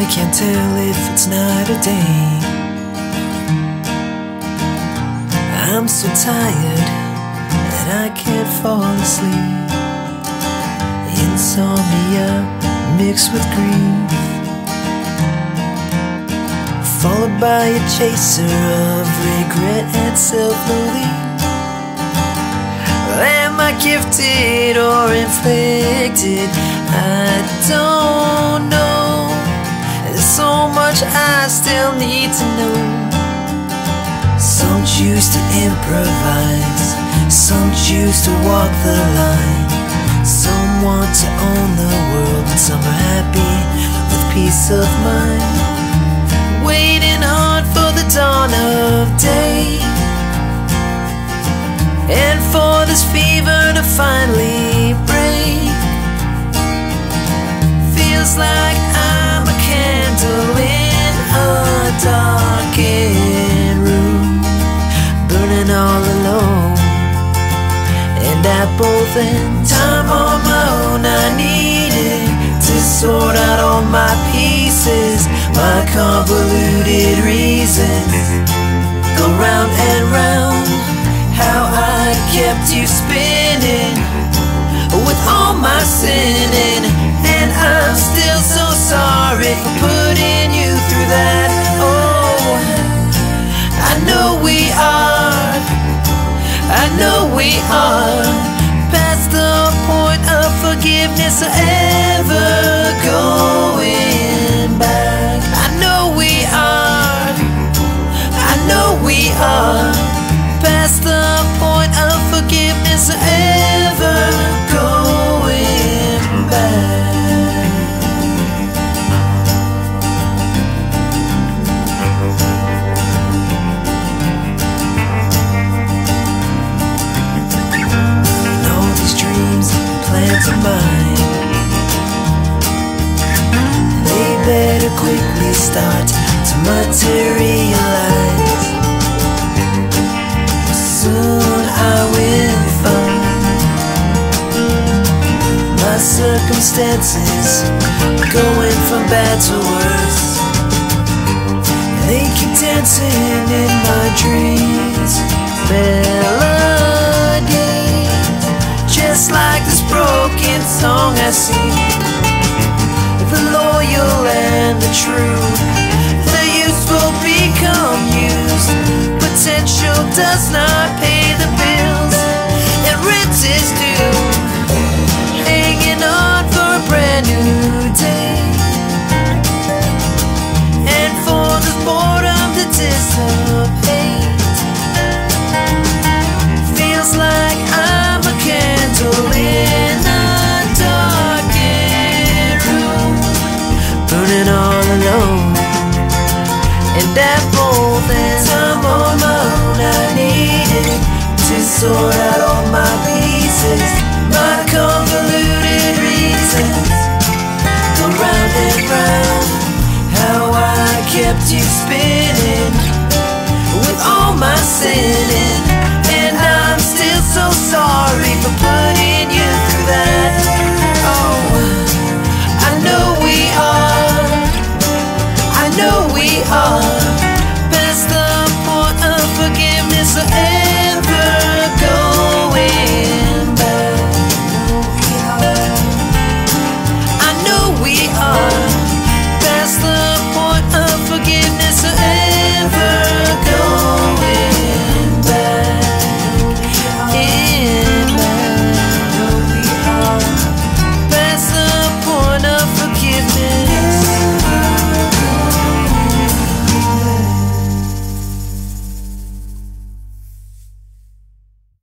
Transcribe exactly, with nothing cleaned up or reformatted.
I can't tell if it's night or day. I'm so tired that I can't fall asleep. Insomnia mixed with grief, followed by a chaser of regret and self-belief. Am I gifted or inflicted? I don't know. There's so much I still need to know. Some choose to improvise, some choose to walk the line. Some want to own the world, and some are happy with peace of mind, waiting on for the dawn of day, and for this fever to finally break. Feels like I'm a candle in a darkened room, burning all alone. And at both ends, time on my own, I needed to sort out all my pieces, my convoluted reasons go round and round. How I kept you spinning with all my sinning, and I'm still so sorry for putting you through that. Oh, I know we are, I know we are past the point of forgiveness or ever going back. I know we are, I know we are past the point of forgiveness or ever going back. And all these dreams and plans of mine, they better quickly start to materialize. Soon I will find my circumstances going from bad to worse. They keep dancing in my dreams, melodies, just like this broken song I sing. The loyal and the true, the useful become used. Potential does not pay the bills, and rent is due. Hanging on for a brand new day, and for this boredom to dissipate. Feels like I'm a candle in a darkened room, burning all alone. And at both ends, I'm on my own. I needed to sort out all my pieces, my convoluted reasons go round and round. How I kept you spinning with all my sinning, and I'm still so sorry for putting